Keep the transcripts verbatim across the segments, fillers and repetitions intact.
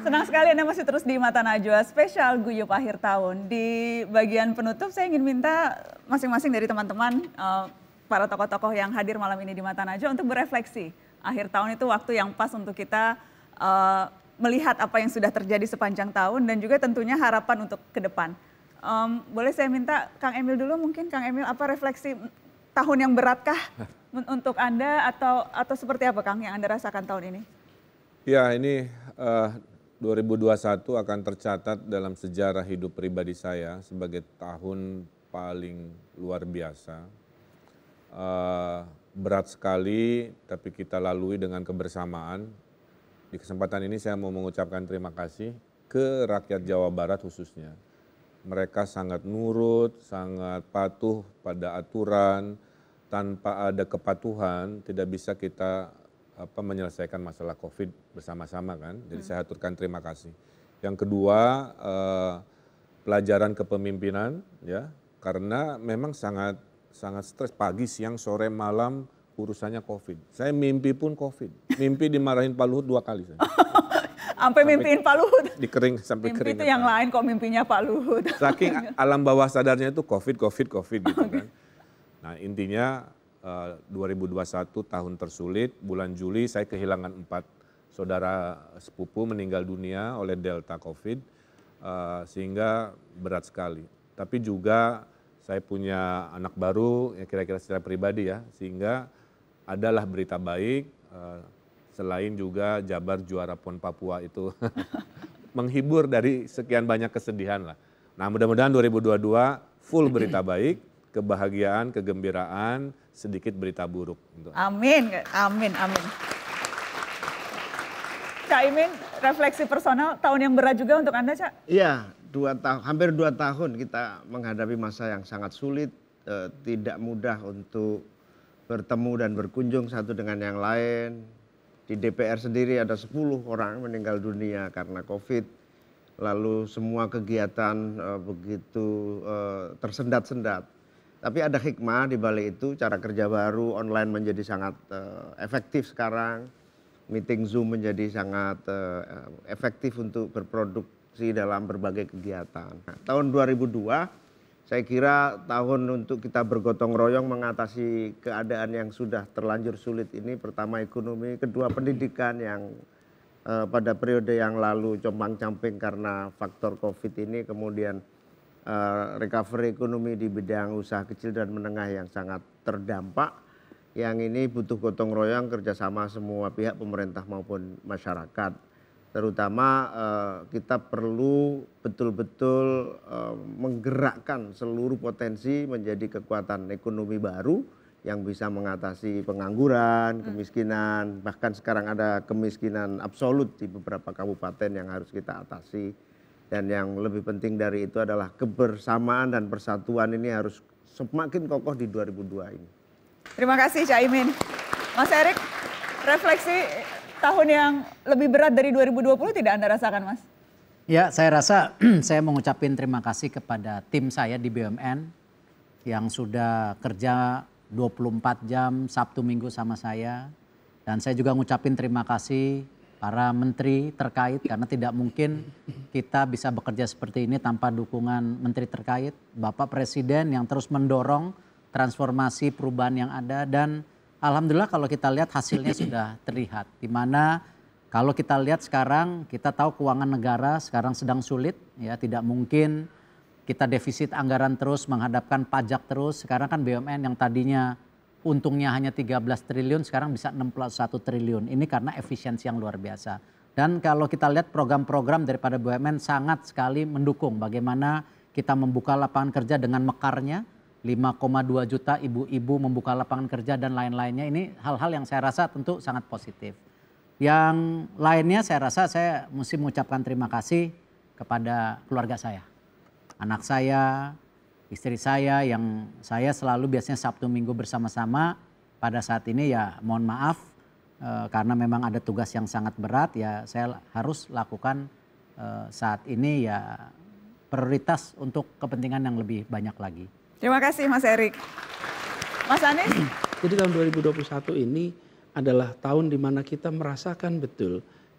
Senang sekali Anda masih terus di Mata Najwa, spesial Guyup akhir tahun. Di bagian penutup saya ingin minta masing-masing dari teman-teman, uh, para tokoh-tokoh yang hadir malam ini di Mata Najwa untuk berefleksi. Akhir tahun itu waktu yang pas untuk kita uh, melihat apa yang sudah terjadi sepanjang tahun dan juga tentunya harapan untuk ke depan. Um, boleh saya minta Kang Emil dulu mungkin, Kang Emil, apa refleksi tahun yang beratkah untuk Anda atau atau seperti apa Kang yang Anda rasakan tahun ini? Ya, ini uh, dua ribu dua puluh satu akan tercatat dalam sejarah hidup pribadi saya sebagai tahun paling luar biasa. Uh, berat sekali, tapi kita lalui dengan kebersamaan. Di kesempatan ini saya mau mengucapkan terima kasih ke rakyat Jawa Barat khususnya. Mereka sangat nurut, sangat patuh pada aturan. Tanpa ada kepatuhan, tidak bisa kita apa, menyelesaikan masalah COVID bersama-sama kan. Jadi hmm. saya aturkan terima kasih. Yang kedua, eh, pelajaran kepemimpinan ya, karena memang sangat sangat stres pagi, siang, sore, malam urusannya COVID. Saya mimpi pun COVID. Mimpi dimarahin Pak Luhut dua kali saya. Sampai mimpiin Pak Luhut. Dikering sampai mimpi kering. Mimpi itu yang lain kok mimpinya Pak Luhut. Saking alam bawah sadarnya itu COVID, COVID, COVID gitu okay. kan. Nah intinya uh, dua ribu dua puluh satu tahun tersulit, bulan Juli saya kehilangan empat saudara sepupu meninggal dunia oleh Delta COVID, uh, sehingga berat sekali. Tapi juga saya punya anak baru, ya kira-kira secara pribadi ya, sehingga adalah berita baik, uh, selain juga Jabar juara Pon Papua itu menghibur dari sekian banyak kesedihan lah. Nah mudah-mudahan dua ribu dua puluh dua full berita baik, kebahagiaan, kegembiraan, sedikit berita buruk. Amin, amin, amin. Cak Imin, refleksi personal tahun yang berat juga untuk Anda, Cak? Iya, dua tahun, hampir dua tahun kita menghadapi masa yang sangat sulit, eh, tidak mudah untuk bertemu dan berkunjung satu dengan yang lain. Di D P R sendiri ada sepuluh orang meninggal dunia karena COVID. Lalu semua kegiatan uh, begitu uh, tersendat-sendat. Tapi ada hikmah di balik itu, cara kerja baru, online menjadi sangat uh, efektif sekarang. Meeting Zoom menjadi sangat uh, efektif untuk berproduksi dalam berbagai kegiatan. Nah, tahun dua ribu dua, saya kira tahun untuk kita bergotong royong mengatasi keadaan yang sudah terlanjur sulit ini. Pertama ekonomi, kedua pendidikan yang eh, pada periode yang lalu compang-camping karena faktor COVID ini. Kemudian eh, recovery ekonomi di bidang usaha kecil dan menengah yang sangat terdampak. Yang ini butuh gotong royong kerjasama semua pihak, pemerintah maupun masyarakat. Terutama uh, kita perlu betul-betul uh, menggerakkan seluruh potensi menjadi kekuatan ekonomi baru yang bisa mengatasi pengangguran, kemiskinan, bahkan sekarang ada kemiskinan absolut di beberapa kabupaten yang harus kita atasi. Dan yang lebih penting dari itu adalah kebersamaan dan persatuan ini harus semakin kokoh di dua ribu dua ini. Terima kasih Cak Imin. Mas Erik, refleksi tahun yang lebih berat dari dua ribu dua puluh tidak Anda rasakan, Mas? Ya, saya rasa saya mengucapkan terima kasih kepada tim saya di B U M N yang sudah kerja dua puluh empat jam Sabtu Minggu sama saya. Dan saya juga ngucapin terima kasih para menteri terkait karena tidak mungkin kita bisa bekerja seperti ini tanpa dukungan menteri terkait. Bapak Presiden yang terus mendorong transformasi perubahan yang ada dan alhamdulillah kalau kita lihat hasilnya sudah terlihat. Di mana kalau kita lihat sekarang kita tahu keuangan negara sekarang sedang sulit. Ya, tidak mungkin kita defisit anggaran terus menghadapkan pajak terus. Sekarang kan B U M N yang tadinya untungnya hanya tiga belas triliun sekarang bisa enam puluh satu triliun. Ini karena efisiensi yang luar biasa. Dan kalau kita lihat program-program daripada B U M N sangat sekali mendukung bagaimana kita membuka lapangan kerja dengan mekarnya. lima koma dua juta ibu-ibu membuka lapangan kerja dan lain-lainnya. Ini hal-hal yang saya rasa tentu sangat positif. Yang lainnya saya rasa saya mesti mengucapkan terima kasih kepada keluarga saya. Anak saya, istri saya yang saya selalu biasanya Sabtu Minggu bersama-sama. Pada saat ini ya mohon maaf eh, karena memang ada tugas yang sangat berat ya saya harus lakukan eh, saat ini ya prioritas untuk kepentingan yang lebih banyak lagi. Terima kasih Mas Erik. Mas Anies? Jadi tahun dua ribu dua puluh satu ini adalah tahun di mana kita merasakan betul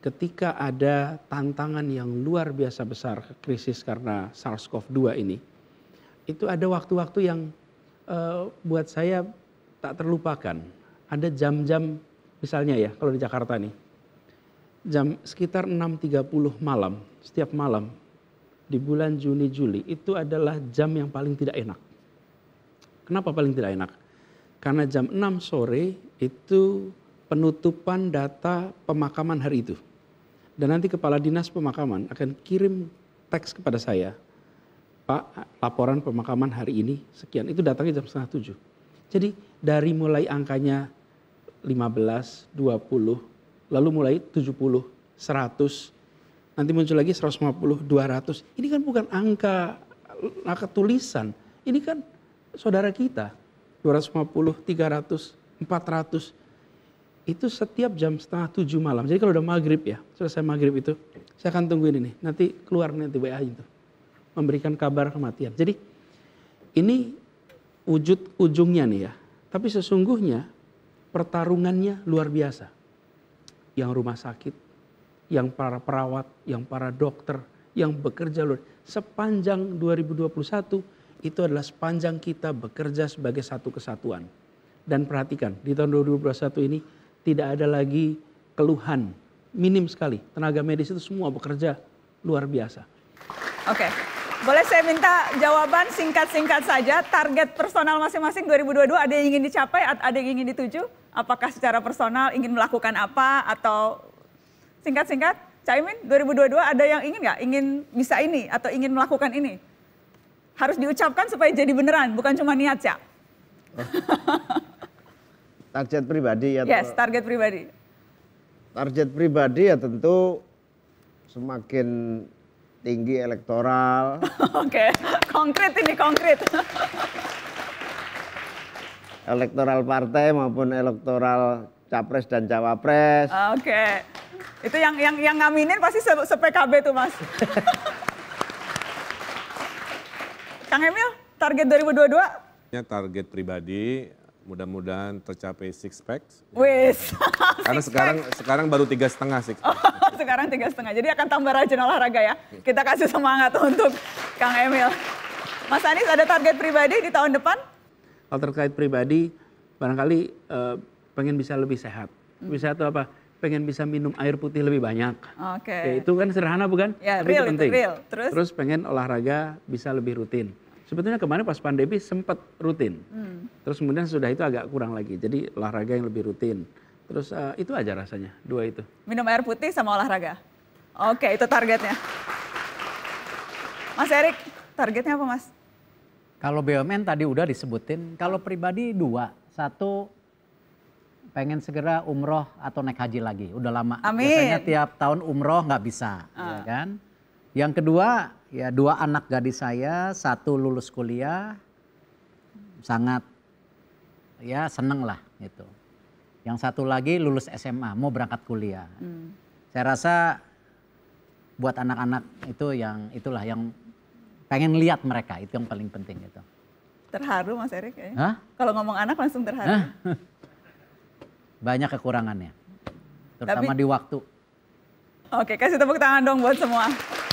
ketika ada tantangan yang luar biasa besar, krisis karena SARS-CoV dua ini, itu ada waktu-waktu yang uh, buat saya tak terlupakan. Ada jam-jam misalnya ya kalau di Jakarta nih, jam sekitar enam tiga puluh malam, setiap malam di bulan Juni Juli itu adalah jam yang paling tidak enak. Kenapa paling tidak enak? Karena jam enam sore itu penutupan data pemakaman hari itu. Dan nanti kepala dinas pemakaman akan kirim teks kepada saya, Pak, laporan pemakaman hari ini sekian. Itu datangnya jam setengah tujuh. Jadi dari mulai angkanya lima belas, dua puluh, lalu mulai tujuh puluh, seratus, nanti muncul lagi seratus lima puluh, dua ratus. Ini kan bukan angka, angka tulisan. Ini kan saudara kita. dua ratus lima puluh, tiga ratus, empat ratus. Itu setiap jam setengah tujuh malam. Jadi kalau udah maghrib ya, selesai maghrib itu, saya akan tungguin ini. Nanti keluar nanti W A itu. Memberikan kabar kematian. Jadi ini wujud ujungnya nih ya. Tapi sesungguhnya pertarungannya luar biasa. Yang rumah sakit, yang para perawat, yang para dokter, yang bekerja luar. Sepanjang dua ribu dua puluh satu itu adalah sepanjang kita bekerja sebagai satu kesatuan. Dan perhatikan, di tahun dua ribu dua puluh satu ini tidak ada lagi keluhan, minim sekali. Tenaga medis itu semua bekerja luar biasa. Oke, boleh saya minta jawaban singkat-singkat saja. Target personal masing-masing dua ribu dua puluh dua ada yang ingin dicapai, ada yang ingin dituju? Apakah secara personal ingin melakukan apa atau singkat-singkat? Caimin, dua ribu dua puluh dua ada yang ingin nggak? Ingin bisa ini atau ingin melakukan ini? Harus diucapkan supaya jadi beneran, bukan cuma niat ya. Oh. Target pribadi ya? Yes, target pribadi. Target pribadi ya tentu semakin tinggi elektoral. Oke, konkret ini konkret. Elektoral partai maupun elektoral capres dan cawapres. Oke, itu yang yang yang ngaminin pasti se-P K B tuh Mas. Kang Emil, target dua ribu dua puluh dua? Target pribadi mudah-mudahan tercapai six pack. Wis. Karena sekarang sekarang baru tiga setengah six pack. Oh, sekarang tiga setengah. Jadi akan tambah rajin olahraga ya. Kita kasih semangat untuk Kang Emil. Mas Anies ada target pribadi di tahun depan? Kalau terkait pribadi, barangkali eh, pengen bisa lebih sehat. Lebih sehat itu apa? Pengen bisa minum air putih lebih banyak. Oke. Ya, itu kan sederhana bukan? Ya, tapi real, itu penting. itu real. Terus? Terus pengen olahraga bisa lebih rutin. Sebetulnya kemarin pas pandemi sempat rutin. Hmm. Terus kemudian sudah itu agak kurang lagi. Jadi olahraga yang lebih rutin. Terus uh, itu aja rasanya, dua itu. Minum air putih sama olahraga. Oke, itu targetnya. Mas Erik, targetnya apa Mas? Kalau B U M N tadi udah disebutin. Kalau pribadi dua. Satu, pengen segera umroh atau naik haji lagi. Udah lama. Amin. Biasanya tiap tahun umroh nggak bisa. Ah. Ya kan? Yang kedua, ya dua anak gadis saya, satu lulus kuliah, sangat ya seneng lah gitu. Yang satu lagi lulus S M A, mau berangkat kuliah. Hmm. Saya rasa buat anak-anak itu yang itulah yang pengen lihat mereka, itu yang paling penting gitu. Terharu Mas Erik ya? Hah? Kalau ngomong anak langsung terharu. Hah? Banyak kekurangannya, terutama Tapi, di waktu. Oke, kasih tepuk tangan dong buat semua.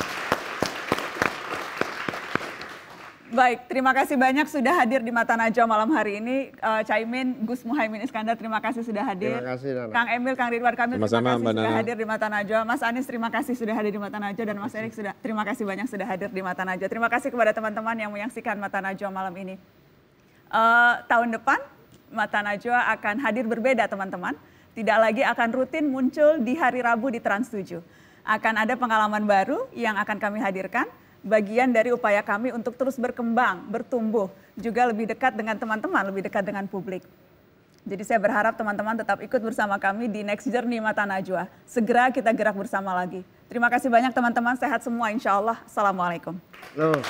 Baik, terima kasih banyak sudah hadir di Mata Najwa malam hari ini. Uh, Caimin, Gus Muhaimin Iskandar, terima kasih sudah hadir. Terima kasih, Nana. Kang Emil, Kang Ridwan Kamil, terima Sama-sama, kasih Mbak sudah Nana. hadir di Mata Najwa. Mas Anies, terima kasih sudah hadir di Mata Najwa. Dan Mas Erik, sudah terima kasih banyak sudah hadir di Mata Najwa. Terima kasih kepada teman-teman yang menyaksikan Mata Najwa malam ini. Uh, tahun depan, Mata Najwa akan hadir berbeda teman-teman. Tidak lagi akan rutin muncul di hari Rabu di Trans tujuh. Akan ada pengalaman baru yang akan kami hadirkan. Bagian dari upaya kami untuk terus berkembang, bertumbuh, juga lebih dekat dengan teman-teman, lebih dekat dengan publik. Jadi saya berharap teman-teman tetap ikut bersama kami di Next Journey Mata Najwa. Segera kita gerak bersama lagi. Terima kasih banyak teman-teman, sehat semua insya Allah. Assalamualaikum. Loh.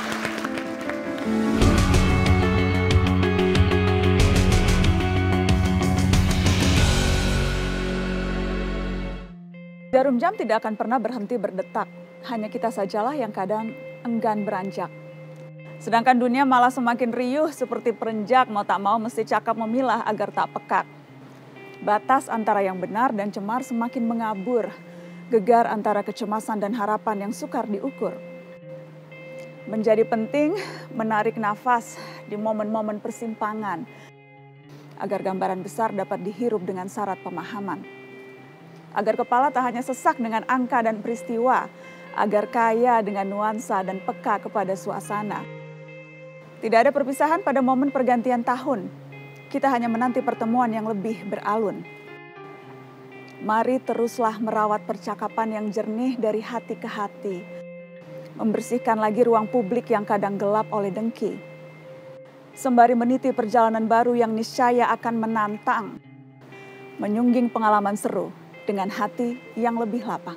Jarum jam tidak akan pernah berhenti berdetak. Hanya kita sajalah yang kadang enggan beranjak. Sedangkan dunia malah semakin riuh seperti perenjak mau tak mau mesti cakap memilah agar tak pekat. Batas antara yang benar dan cemar semakin mengabur. gegar antara kecemasan dan harapan yang sukar diukur. Menjadi penting menarik nafas di momen-momen persimpangan, agar gambaran besar dapat dihirup dengan syarat pemahaman. Agar kepala tak hanya sesak dengan angka dan peristiwa, agar kaya dengan nuansa dan peka kepada suasana. Tidak ada perpisahan pada momen pergantian tahun. Kita hanya menanti pertemuan yang lebih beralun. Mari teruslah merawat percakapan yang jernih dari hati ke hati. Membersihkan lagi ruang publik yang kadang gelap oleh dengki. Sembari meniti perjalanan baru yang niscaya akan menantang. Menyungging pengalaman seru dengan hati yang lebih lapang.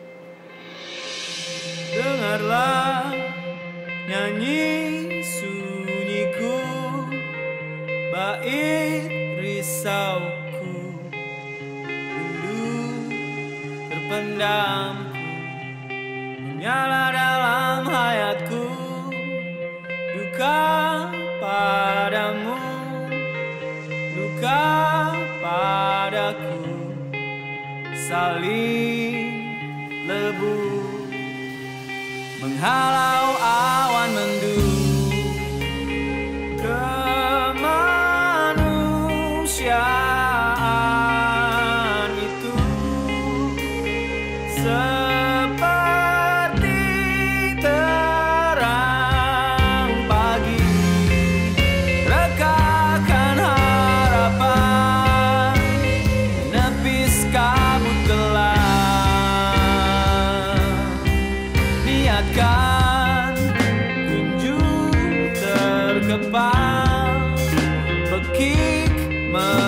Dengarlah nyanyi sunyiku, bait risauku, rindu terpendamku, menyala dalam hayatku, duka padamu, duka padaku, saling lebu menghalau awan mendung. Kemanusiaan itu seperti terang pagi, rekahkan harapan, menepis kabut gelap, niatkan kunjung terkepal, pekik